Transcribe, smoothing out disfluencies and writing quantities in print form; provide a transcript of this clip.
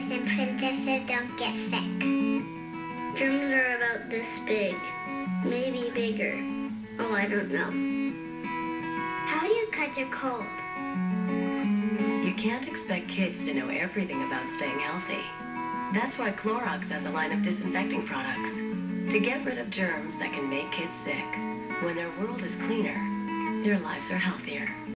and princesses don't get sick. Germs are about this big, maybe bigger. Oh, I don't know. How do you catch a cold? You can't expect kids to know everything about staying healthy. That's why Clorox has a line of disinfecting products to get rid of germs that can make kids sick. When their world is cleaner, their lives are healthier.